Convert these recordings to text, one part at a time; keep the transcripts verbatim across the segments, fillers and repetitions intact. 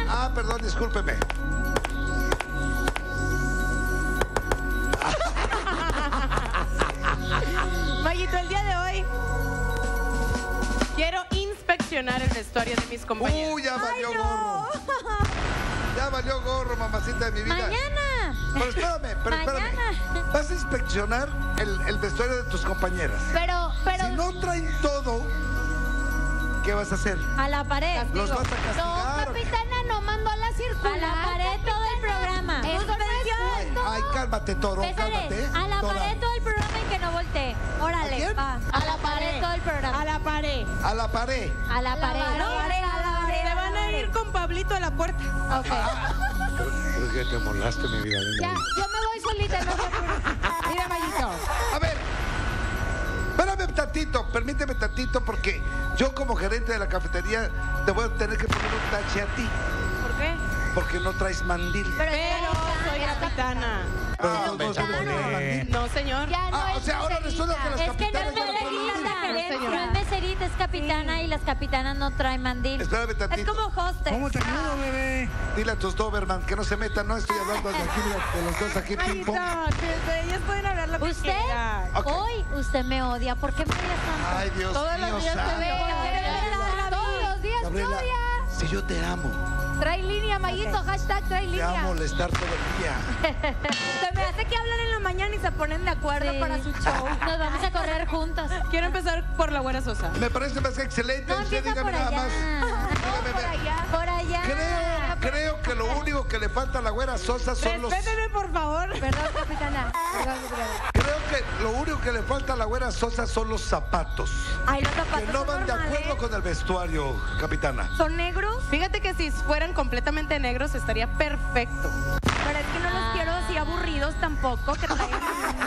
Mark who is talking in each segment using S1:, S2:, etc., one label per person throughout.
S1: Ah, perdón, discúlpeme.
S2: Mayito, el día de hoy quiero inspeccionar el vestuario de mis compañeros.
S1: Uy, ya valió
S3: Ay, no.
S1: gorro. Ya valió gorro, mamacita de mi vida.
S3: Mañana.
S1: Pero espérame, pero
S3: Mañana.
S1: espérame. Vas a inspeccionar el, el vestuario de tus compañeras.
S3: Pero, pero.
S1: Si no traen todo, ¿qué vas a hacer?
S3: A la pared.
S1: ¿Los vas a
S3: No,
S1: castigar?
S3: capitana, no mandó a la circular. A la pared todo el programa.
S1: Ay, ay, cálmate, toro, cálmate.
S3: A la
S1: Tora.
S3: pared todo el programa y que no voltee.
S1: ¿A
S3: Órale,
S1: quién?
S3: va. A la pared todo el programa.
S2: A la pared.
S1: A la pared.
S3: A la pared.
S2: No,
S3: a la pared, a la pared.
S2: Se van a ir con Pablito a la puerta.
S3: Ok.
S1: Creo que te molaste, mi vida.
S3: Ya, yo me voy solita, no se preocupen.
S2: Mira, Mayito.
S1: A ver, espérame tantito, permíteme tantito, porque yo como gerente de la cafetería te voy a tener que poner un tache a ti,
S2: ¿Por qué?
S1: porque no traes mandil.
S3: Pero,
S2: Pero soy capitana.
S1: Pero no, no, no, no, no, mandil.
S2: No, señor.
S3: Ya no
S1: Ah,
S3: es
S1: o sea, ahora resulta que las
S3: Es que no
S1: capitanas
S3: es
S1: ya no traen
S3: meserita,
S1: mandil.
S3: gerente,
S2: señora.
S3: no es meserita, es capitana y las capitanas no traen mandil.
S1: Espérame
S3: Es
S1: tantito.
S3: como hostes.
S4: ¿Cómo te ayudo, bebé?
S1: Dile a tus Doberman que no se metan, no estoy hablando de aquí, mira, de los dos aquí, ping
S2: Mayito,
S1: pong.
S2: que ellas pueden hablar lo que
S3: Usted,
S2: quieran.
S1: Ok.
S3: hoy, usted me odia. ¿Por qué me odia tanto?
S1: Ay, Dios
S2: Todos los
S1: mío,
S2: días se
S1: santo.
S2: ve.
S3: Todos los días me
S1: Gabriela,
S3: odia.
S1: si yo te amo,
S3: Trae línea, Mayito, hashtag trae
S1: te
S3: línea.
S1: amo molestar todo el día.
S3: Se me hace que hablan en la mañana y se ponen de acuerdo para su show. Nos vamos a correr juntas.
S2: Quiero empezar por la güera Sosa.
S1: Me parece más que excelente.
S3: No,
S1: Usted
S3: empieza
S1: dígame
S3: por
S1: nada
S3: allá.
S1: más.
S3: No,
S1: Dígame,
S3: por allá. Por allá.
S1: Creo, creo que lo único que le falta a la güera Sosa son los...
S2: Respéteme, por favor.
S3: Perdón, capitana. Perdón, capitana.
S1: Creo que lo único que le falta a la güera Sosa son los zapatos.
S3: Ay, los
S1: Que
S3: zapatos
S1: no
S3: son
S1: van de
S3: normales.
S1: acuerdo con el vestuario, capitana.
S3: ¿Son negros?
S2: Fíjate que si fueran completamente negros estaría perfecto.
S3: Pero es que no los quiero así aburridos tampoco, que traigan...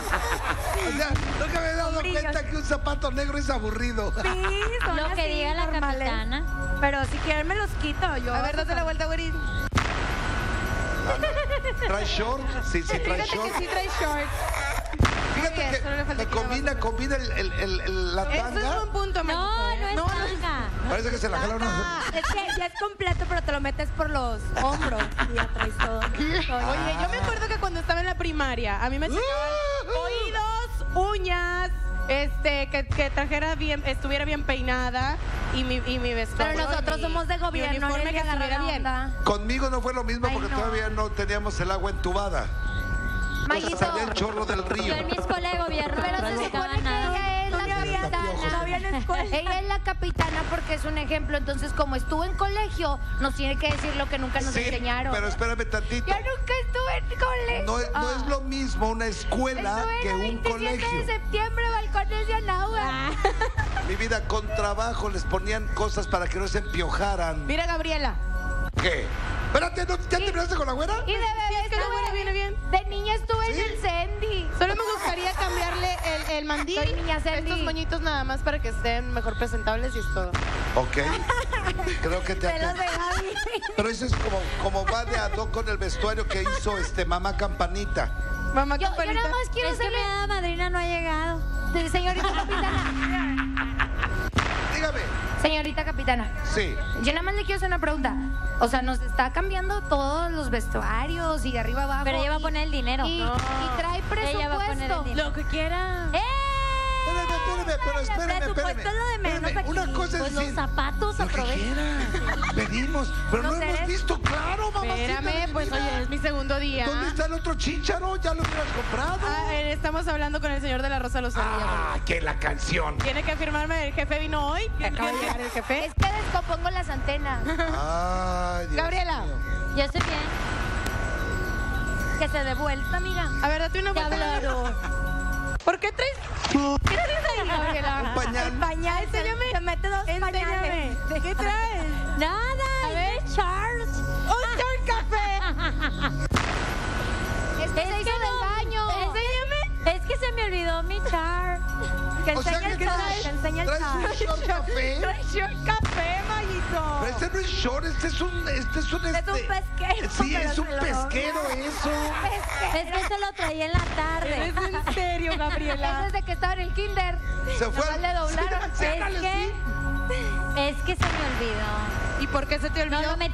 S1: O sea, nunca me he dado
S3: Brillos.
S1: cuenta que un zapato negro es aburrido.
S3: Sí, son
S5: Lo que
S3: así,
S5: diga la
S3: normales.
S5: capitana.
S3: Pero si quieren me los quito. Yo
S2: A ver, date la vuelta, güerita.
S1: ¿Trae short? Sí, sí, trae
S2: Fíjate que
S1: short.
S2: sí trae shorts.
S1: Fíjate
S2: bien, solo le
S1: que
S2: falta
S1: me
S2: aquí
S1: combina, combina el, el, el- el- la
S2: Eso es
S1: tanga.
S2: buen punto, Mayito.
S5: No, no es
S2: No, no.
S5: tanga.
S1: Parece que se la jalaron.
S3: Ah, es que ya es completo, pero te lo metes por los hombros y ya traes todo.
S2: Oye, yo me acuerdo que cuando estaba en la primaria, a mí me checaban oídos, uñas, este, que, que trajera bien, estuviera bien peinada y mi, y mi vestuario.
S3: Pero nosotros
S2: mi-
S3: somos de
S2: mi
S3: gobierno,
S2: uniforme
S3: no
S2: que estuviera bien.
S1: Conmigo no fue lo mismo
S3: Ay,
S1: porque
S3: no.
S1: todavía no teníamos el agua entubada. Entonces
S3: Mayito,
S1: salía el chorro del río.
S5: Yo en mi escuela de gobierno
S3: pero
S5: no
S3: se
S5: practicaba
S3: supone que
S5: nada.
S3: ella es la capitana.
S6: Todavía en escuela. Ella es la capitana porque es un ejemplo. Entonces, como estuvo en colegio, nos tiene que decir lo que nunca nos
S1: Sí,
S6: enseñaron.
S1: pero espérame tantito.
S6: Yo nunca estuve en colegio.
S1: No, es- no es lo mismo una escuela
S6: Estuve
S1: que
S6: el
S1: un
S6: veintisiete
S1: colegio.
S6: de septiembre, balcones de Anagua.
S1: Mi vida, con trabajo les ponían cosas para que no se empiojaran.
S2: Mira, Gabriela.
S1: ¿Qué? Espérate, ¿no- ¿ya terminaste con la güera?
S6: Y de bebé
S2: es que la
S6: estuve-
S2: güera viene bien.
S6: De niña estuve
S1: ¿Sí?
S6: en el Sandy.
S2: Solo me gustaría cambiarle el, el mandil.
S6: Soy niña Sandy.
S2: Estos moñitos nada más para que estén mejor presentables y es todo.
S1: Ok. Creo que te
S3: pelos de
S1: aten-
S3: Gaby.
S1: Pero eso es como, como va de ad hoc con el vestuario que hizo este mamá Campanita.
S2: Mamá
S6: Yo, yo
S2: Campanita.
S6: nada más quiero
S5: Es que
S6: hacerle...
S5: mi hada madrina no ha llegado.
S6: Sí, señorita capitana.
S1: Dígame.
S6: Señorita capitana.
S1: Sí.
S6: Yo nada más le quiero hacer una pregunta. O sea, nos está cambiando todos los vestuarios y de arriba abajo.
S5: Pero ella va a
S6: y-
S5: poner el dinero.
S6: Y,
S2: No.
S6: y trae
S5: Ella va a poner el
S6: presupuesto.
S5: dinero.
S2: Lo que quiera.
S5: ¡Eh!
S1: Espérame, espérame, pero espérame,
S3: presupuesto
S1: espérame.
S3: es lo de menos
S1: Espérame,
S3: aquí.
S1: Una cosa es
S5: Pues los
S1: decir,
S5: zapatos,
S1: lo que
S5: aprovecha.
S1: quiera. Pedimos, pero no
S3: Los
S1: hemos
S3: seres-
S1: visto claro, mamacita. de
S2: Espérame,
S1: mi
S2: pues
S1: vida.
S2: oye, es mi segundo día.
S1: ¿Dónde está el otro chícharo? ¿Ya lo hubieras comprado?
S2: Ah, eh, estamos hablando con el señor de la Rosa Lozano.
S1: Ah, que la canción.
S2: Tiene que firmarme, el jefe vino hoy. Acaba de llegar el jefe.
S6: Es que descompongo las antenas.
S1: Ay, Dios
S2: Gabriela.
S1: mío.
S5: Yo estoy bien.
S3: Que se dé vuelta, amiga.
S2: A ver, date una
S5: Te
S2: vuelta.
S5: hablaron.
S2: ¿Por qué traes? ¿Qué traes ahí, Gabriela?
S1: Un pañal.
S3: Pañal,
S2: Enséñame.
S3: Se mete dos
S2: Enséñame.
S3: pañales.
S2: ¿Qué traes?
S5: Nada.
S2: A ver.
S5: Charles.
S2: ¡Un short café!
S6: Es que
S5: Es
S6: se
S5: que
S6: hizo del
S5: no.
S6: baño.
S5: Enséñame. Es que se me olvidó mi char.
S3: Que
S1: O sea,
S3: enseña
S1: que
S3: el
S1: traes-
S3: short, que enseña el
S1: traes un
S3: short.
S1: short café.
S2: Trae short café, Mayito.
S1: Pero este no es short, este es un, este es un,
S3: Es
S1: este...
S3: un pesquero.
S1: Sí,
S3: pero
S1: es un
S3: se lo-
S1: pesquero eso.
S5: Es que se lo traía en la tarde.
S2: ¿Es en serio,
S6: Eso
S2: Gabriela?
S6: es de que estaba en el kinder.
S1: Se fue.
S6: Nomás le doblaron.
S1: Sí,
S5: Es
S1: ándale,
S5: que,
S1: sí.
S5: es que se me olvidó.
S2: ¿Y por qué se te
S5: No
S2: olvidó?
S5: lo metí en el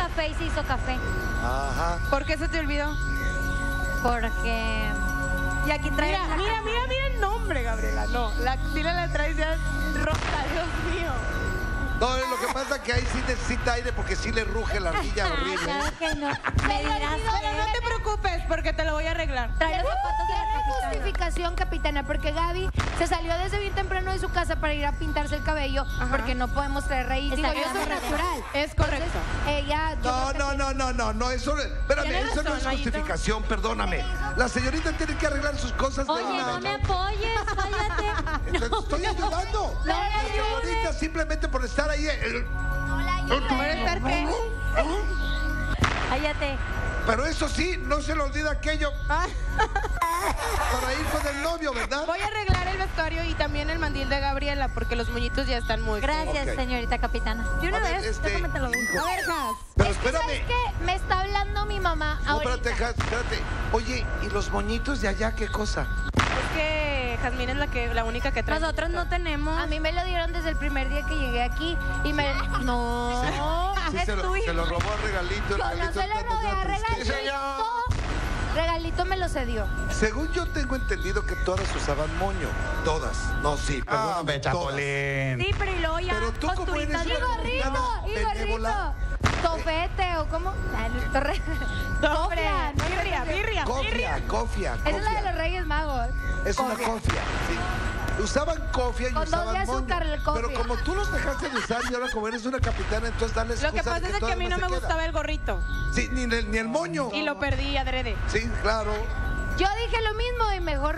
S5: café y se hizo café.
S1: Ajá.
S2: ¿Por qué se te olvidó?
S5: Porque... Y aquí trae...
S2: Mira, mira, mira, mira el nombre, Gabriela. No, la axila la traes ya rota, Dios mío.
S1: No, lo que pasa es que ahí sí necesita aire porque sí le ruge la ardilla horrible.
S5: Claro que no. Me dirás
S2: Bueno, no te preocupes porque te lo voy a arreglar.
S5: Trae los zapatos de la
S6: Tiene
S5: capitana.
S6: justificación, capitana, porque Gaby se salió desde bien temprano de su casa para ir a pintarse el cabello
S2: Ajá.
S6: porque no podemos traer raíz.
S5: Está
S6: Digo, yo soy
S5: quedando
S6: natural.
S2: Es correcto.
S6: Ella... yo
S1: No,
S6: creo que
S1: no,
S6: sí.
S1: no, no, no, no, eso, espérame,
S2: Tienes
S1: eso no
S2: razón,
S1: es
S2: Mayito.
S1: justificación, perdóname. La señorita tiene que arreglar sus cosas. de
S5: Oye,
S1: una-
S5: no me apoyes, cállate.
S1: Te estoy ayudando.
S5: No me
S1: La
S5: ayudes.
S1: señorita simplemente por estar ahí. el-
S2: ¿Por estar qué?
S5: Cállate.
S1: Pero eso sí, no se le olvida aquello
S2: Ah,
S1: para ir con el novio, ¿verdad?
S2: voy a arreglar el vestuario y también el mandil de Gabriela porque los moñitos ya están muy feos.
S5: Gracias,
S1: Ok.
S5: señorita capitana. De una
S1: A ver,
S5: vez,
S1: este,
S5: déjame te lo digo.
S1: hijo.
S2: A ver, Has.
S1: Pero
S6: Es que, ¿sabes
S1: espérame.
S6: qué? Me está hablando mi mamá
S1: No,
S6: ahorita.
S1: espérate, Jas, espérate. Oye, ¿y los moñitos de allá qué cosa?
S2: Es que Jazmín es la que la única que trae.
S5: Nosotros no tenemos.
S6: A mí me lo dieron desde el primer día que llegué aquí y me... No,
S1: Sí,
S6: es
S1: se, lo,
S6: tuyo.
S1: se lo robó el regalito. El
S6: Yo no
S1: regalito
S6: se lo
S1: está
S6: robé a
S1: dando
S6: regalito.
S1: tristeza.
S6: Regalito me lo cedió.
S1: Según yo tengo entendido que todas usaban moño. Todas. No, sí,
S4: Ah,
S1: perdóname, todas.
S4: Chapulín.
S5: Sí, pero y luego ya
S1: Pero tú como
S5: costuritas
S1: eres
S6: Y
S1: una
S5: bien-
S6: gorrito,
S1: capitana
S6: y
S1: benévola.
S6: gorrito. Tofete o cómo. Ah, no, torre.
S2: Hombre,
S6: Cofia, no
S2: birria,
S6: sé.
S2: birria, birria.
S1: Cofia, cofia,
S6: Esa es la de
S1: cofia.
S6: los Reyes Magos.
S1: Es una
S6: Cofia.
S1: cofia, sí. Usaban cofia y
S6: Con dos de
S1: usaban
S6: azúcar,
S1: moño.
S6: el cofia.
S1: Pero como tú los dejaste de usar y ahora como eres una capitana, entonces dale excusa
S2: Lo que pasa
S1: de
S2: es que a
S1: todavía
S2: mí no
S1: se
S2: me
S1: queda.
S2: gustaba el gorrito
S1: Sí, ni el, ni el moño.
S2: y lo perdí adrede.
S1: Sí, claro.
S6: Yo dije lo mismo y mejor.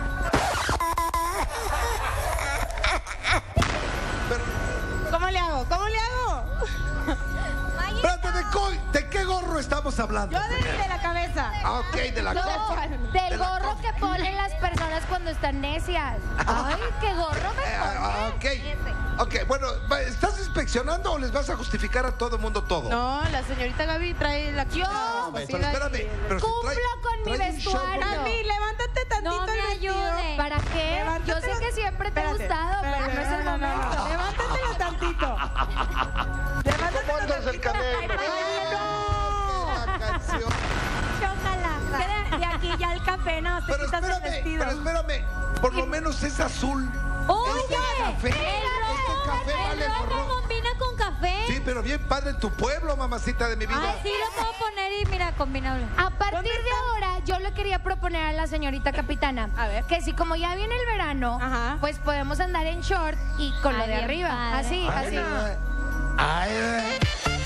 S1: Pero,
S2: ¿Cómo le hago? ¿Cómo le hago?
S1: espérate, ¿de, co- ¿de qué gorro estamos hablando?
S2: Yo desde la cabeza.
S1: Ah, ok, de la
S6: No,
S1: cofia.
S6: del
S1: De la
S6: gorro
S1: cofia.
S6: que ponen las personas cuando están necias. Ay, qué gorro
S1: Eh,
S6: me
S1: ah,
S6: ponen.
S1: ok. Ok, bueno, va- ¿estás inspeccionando o les vas a justificar a todo el mundo todo?
S2: No, la señorita Gaby trae la
S6: Yo.
S1: Pero espérame, pero si
S6: Cumplo
S1: trae-
S6: con mi
S1: trae un short
S6: vestuario.
S1: porque-
S2: Gaby, levántate tantito
S5: No me
S2: el vestido.
S5: ayude.
S6: ¿Para qué?
S2: Levántate
S6: Yo sé
S2: los-
S6: que siempre te ha
S2: Espérate,
S6: gustado,
S2: espérate,
S6: pero no es el
S2: no, no, no,
S6: momento.
S2: no. Levántatelo tantito. Levántatelo
S1: ¿Cómo andas el
S2: tantito.
S1: cabello?
S2: Ay, no.
S1: La canción.
S5: Chócala. De, de aquí ya el café, no, te
S1: Pero
S5: quitas el
S1: espérame,
S5: vestido.
S1: pero espérame. Por lo menos es azul.
S5: Oye,
S1: es de café.
S5: el
S1: Este café
S5: rojo,
S1: vale
S5: el rojo
S1: gorro.
S5: combina con café.
S1: Sí, pero bien padre en tu pueblo, mamacita de mi vida.
S5: Ay, sí lo puedo poner y mira, combinable.
S6: A partir de ahora, yo le quería proponer a la señorita capitana
S2: A ver.
S6: que si como ya viene el verano,
S2: Ajá.
S6: pues podemos andar en short y con lo
S5: Ay,
S6: de
S5: bien
S6: arriba.
S5: padre.
S6: Así,
S1: Ay,
S6: así.
S1: ay, ay.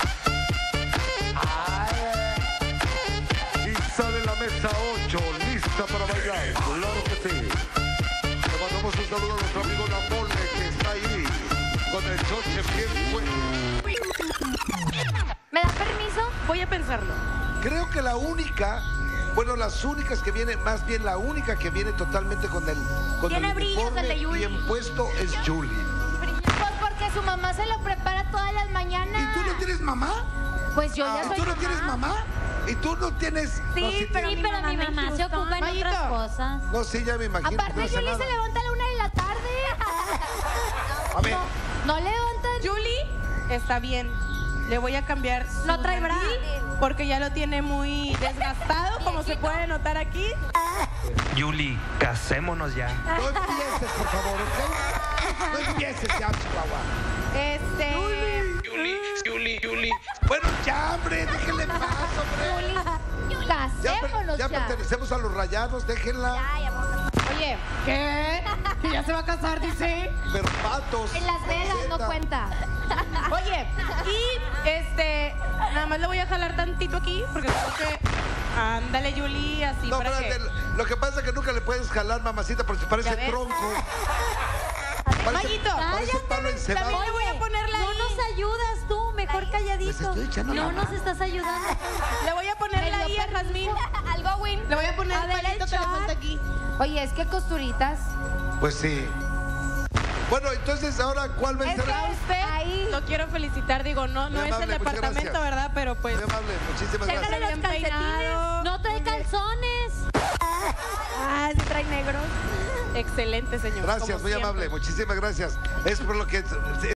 S1: Ay. Y sale la mesa ocho, lista para bailar. Claro que sí. Le mandamos un saludo a nuestro amigo La Mole, que está ahí con el choche bien bueno.
S6: ¿Me da permiso?
S2: Voy a pensarlo.
S1: Creo que la única, bueno, las únicas que viene, más bien la única que viene totalmente con el, con
S6: Tiene
S1: el
S6: brillos
S1: uniforme
S6: el de Yuli.
S1: bien puesto es Julie.
S6: Pues porque su mamá se lo prepara todas las mañanas.
S1: ¿Y tú no tienes mamá?
S6: Pues yo ya
S1: ¿Y
S6: soy
S1: tú no tienes mamá? ¿Y tú no tienes?
S6: Sí,
S1: no, sí
S6: pero
S5: Sí,
S1: tienes-
S5: pero mi mamá se ocupa en
S2: Mayito.
S5: otras cosas.
S1: No, sí, ya me imagino.
S6: Aparte,
S1: no hace
S6: Julie
S1: nada.
S6: se levanta a la una de la tarde.
S1: A ver,
S6: No, no levantan.
S2: Julie está bien. Le voy a cambiar su
S5: No trae bra.
S2: mandil porque ya lo tiene muy desgastado, como se puede notar aquí.
S4: Yuli, casémonos ya.
S1: no empieces, por favor, ¿ok? No empieces ya, Chihuahua.
S2: Este.
S4: Yuli, Yuli, Yuli.
S1: Bueno, ya, hombre, déjenle en paz, hombre. Ya, per-
S6: Casémonos
S1: ya
S6: ya.
S1: pertenecemos a los rayados, déjenla.
S2: Oye, ¿qué? ¿Que ya se va a casar, dice?
S1: Pero patos.
S6: En Las Vegas no
S1: maceta.
S6: cuenta.
S2: Oye, y este, nada más le voy a jalar tantito aquí, porque creo que. Ándale, Julie, así
S1: No,
S2: para
S1: espérate,
S2: que.
S1: lo que pasa es que nunca le puedes jalar, mamacita, porque parece
S2: ¿Ya ves?
S1: tronco. Parece,
S2: Mayito,
S1: parece palo encebado.
S2: también le voy a ponerla
S5: No
S2: ahí.
S5: nos ayudas tú, mejor calladito.
S1: Les estoy echando la
S5: No
S1: mano.
S5: nos estás ayudando.
S2: Le voy a ponerla
S6: Me
S2: ahí
S6: dio
S2: a Jazmín.
S6: Algo win.
S2: Le voy a poner
S5: A
S2: el
S5: ver,
S2: palito
S5: el
S2: que le
S5: short.
S2: falta aquí.
S6: Oye, es que costuritas.
S1: Pues sí. Bueno, entonces ahora, ¿cuál va a
S2: Es
S1: ser?
S2: que a usted
S6: Ahí.
S2: lo quiero felicitar, digo, no, no
S1: Muy
S2: es
S1: amable,
S2: el
S1: muchas
S2: departamento,
S1: gracias.
S2: ¿verdad? Pero pues.
S1: Muy amable, muchísimas
S2: Chécale
S1: gracias.
S2: los calcetines.
S5: No trae calzones.
S2: Ah, sí trae negros. Excelente, señor.
S1: Gracias,
S2: como
S1: muy
S2: siempre.
S1: amable, muchísimas gracias. Es por lo que